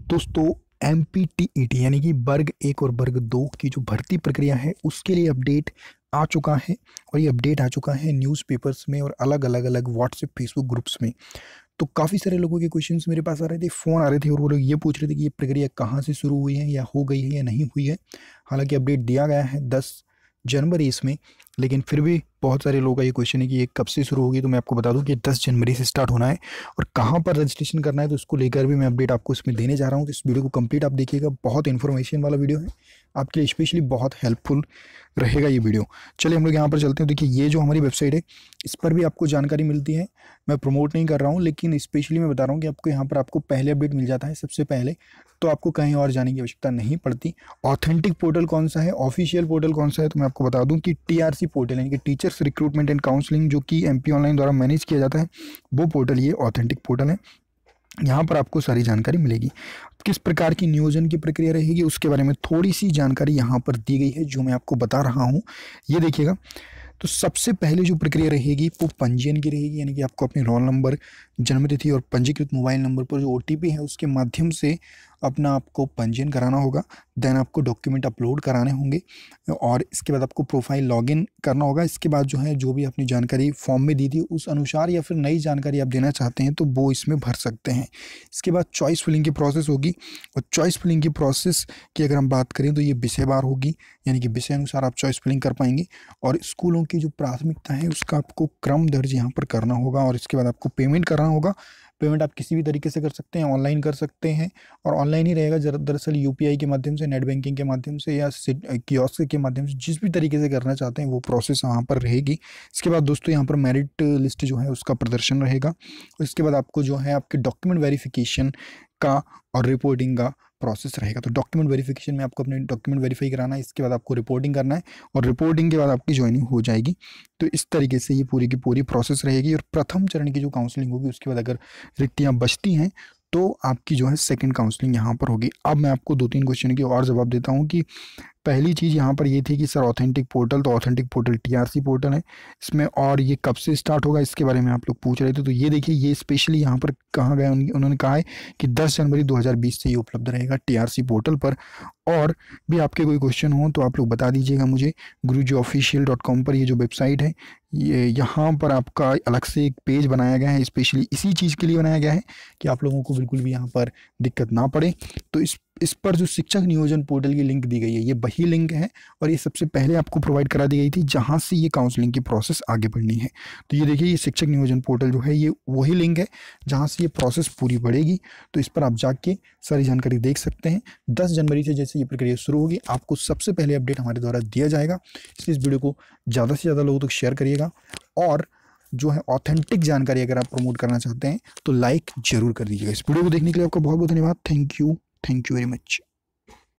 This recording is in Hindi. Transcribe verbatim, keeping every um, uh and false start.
दोस्तों M P T E T यानी कि वर्ग एक और वर्ग दो की जो भर्ती प्रक्रिया है उसके लिए अपडेट आ चुका है। और ये अपडेट आ चुका है न्यूज़पेपर्स में और अलग अलग अलग व्हाट्सएप फेसबुक ग्रुप्स में। तो काफ़ी सारे लोगों के क्वेश्चंस मेरे पास आ रहे थे, फ़ोन आ रहे थे और वो लोग ये पूछ रहे थे कि ये प्रक्रिया कहाँ से शुरू हुई है या हो गई है या नहीं हुई है। हालांकि अपडेट दिया गया है दस जनवरी इसमें, लेकिन फिर भी बहुत सारे लोगों का ये क्वेश्चन है कि ये कब से शुरू होगी। तो मैं आपको बता दूं कि दस जनवरी से स्टार्ट होना है और कहाँ पर रजिस्ट्रेशन करना है, तो उसको लेकर भी मैं अपडेट आपको इसमें देने जा रहा हूँ। तो इस वीडियो को कंप्लीट आप देखिएगा, बहुत इन्फॉर्मेशन वाला वीडियो है, आपके लिए स्पेशली बहुत हेल्पफुल रहेगा ये वीडियो। चलिए हम लोग यहाँ पर चलते हैं। देखिए ये जो हमारी वेबसाइट है इस पर भी आपको जानकारी मिलती है। मैं प्रमोट नहीं कर रहा हूँ, लेकिन स्पेशली मैं बता रहा हूँ कि आपको यहाँ पर आपको पहले अपडेट मिल जाता है सबसे पहले, तो आपको कहीं और जाने की आवश्यकता नहीं पड़ती। ऑथेंटिक पोर्टल कौन सा है, ऑफिशियल पोर्टल कौन सा है, तो मैं आपको बता दूं कि टी आर सी पोर्टल यानी कि टीचर्स रिक्रूटमेंट एंड काउंसलिंग, जो कि एम पी ऑनलाइन द्वारा मैनेज किया जाता है, वो पोर्टल ये ऑथेंटिक पोर्टल है। यहाँ पर आपको सारी जानकारी मिलेगी। किस प्रकार की नियोजन की प्रक्रिया रहेगी उसके बारे में थोड़ी सी जानकारी यहाँ पर दी गई है जो मैं आपको बता रहा हूँ। ये देखिएगा, तो सबसे पहले जो प्रक्रिया रहेगी वो पंजीयन की रहेगी, यानी कि आपको अपने रोल नंबर, जन्म तिथि और पंजीकृत मोबाइल नंबर पर जो ओ टी पी है उसके माध्यम से अपना आपको पंजीयन कराना होगा। देन आपको डॉक्यूमेंट अपलोड कराने होंगे और इसके बाद आपको प्रोफाइल लॉगिन करना होगा। इसके बाद जो है जो भी अपनी जानकारी फॉर्म में दी थी उस अनुसार या फिर नई जानकारी आप देना चाहते हैं तो वो इसमें भर सकते हैं। इसके बाद चॉइस फिलिंग की प्रोसेस होगी और चॉइस फिलिंग की प्रोसेस की अगर हम बात करें तो ये विषयवार होगी, यानी कि विषय अनुसार आप चॉइस फिलिंग कर पाएंगे। और स्कूलों की जो प्राथमिकता है उसका आपको क्रम दर्ज यहाँ पर करना होगा और इसके बाद आपको पेमेंट करना होगा। पेमेंट आप किसी भी तरीके से कर सकते हैं, ऑनलाइन कर सकते हैं और ऑनलाइन ही रहेगा। दरअसल यू पी आई के माध्यम से, नेट बैंकिंग के माध्यम से या कियोस्क के माध्यम से, जिस भी तरीके से करना चाहते हैं वो प्रोसेस यहाँ पर रहेगी। इसके बाद दोस्तों यहाँ पर मेरिट लिस्ट जो है उसका प्रदर्शन रहेगा और इसके बाद आपको जो है आपके डॉक्यूमेंट वेरिफिकेशन का और रिपोर्टिंग का प्रोसेस रहेगा। तो डॉक्यूमेंट वेरिफिकेशन में आपको अपने डॉक्यूमेंट वेरीफाई कराना है, इसके बाद आपको रिपोर्टिंग करना है और रिपोर्टिंग के बाद आपकी ज्वाइनिंग हो जाएगी। तो इस तरीके से ये पूरी की पूरी प्रोसेस रहेगी और प्रथम चरण की जो काउंसलिंग होगी उसके बाद अगर रिक्तियाँ बचती हैं तो आपकी जो है सेकंड काउंसलिंग यहाँ पर होगी। अब मैं आपको दो तीन क्वेश्चन की और जवाब देता हूँ कि पहली चीज़ यहाँ पर ये थी कि सर ऑथेंटिक पोर्टल, तो authentic portal T R C portal है इसमें, और ये कब से स्टार्ट होगा इसके बारे में आप लोग पूछ रहे थे। तो ये देखिए ये स्पेशली यहाँ पर कहा गया, उन्होंने कहा है कि दस जनवरी दो हज़ार बीस से ये उपलब्ध रहेगा टी आर सी पोर्टल पर। और भी आपके कोई क्वेश्चन हो तो आप लोग बता दीजिएगा मुझे। गुरुजी ऑफिशियल डॉट कॉम पर ये जो वेबसाइट है, ये यहाँ पर आपका अलग से एक पेज बनाया गया है, स्पेशली इसी चीज़ के लिए बनाया गया है कि आप लोगों को बिल्कुल भी यहाँ पर दिक्कत ना पड़े। तो इस इस पर जो शिक्षक नियोजन पोर्टल की लिंक दी गई है ये वही लिंक है और ये सबसे पहले आपको प्रोवाइड करा दी गई थी जहाँ से ये काउंसलिंग की प्रोसेस आगे बढ़नी है। तो ये देखिए ये शिक्षक नियोजन पोर्टल जो है ये वही लिंक है जहाँ से ये प्रोसेस पूरी बढ़ेगी। तो इस पर आप जाके सारी जानकारी देख सकते हैं। दस जनवरी से जैसे ये प्रक्रिया शुरू होगी आपको सबसे पहले अपडेट हमारे द्वारा दिया जाएगा, इसलिए इस वीडियो को ज़्यादा से ज़्यादा लोगों तक शेयर करिएगा। और जो है ऑथेंटिक जानकारी अगर आप प्रमोट करना चाहते हैं तो लाइक जरूर कर दीजिएगा। इस वीडियो को देखने के लिए आपका बहुत बहुत धन्यवाद। Thank you thank you very much.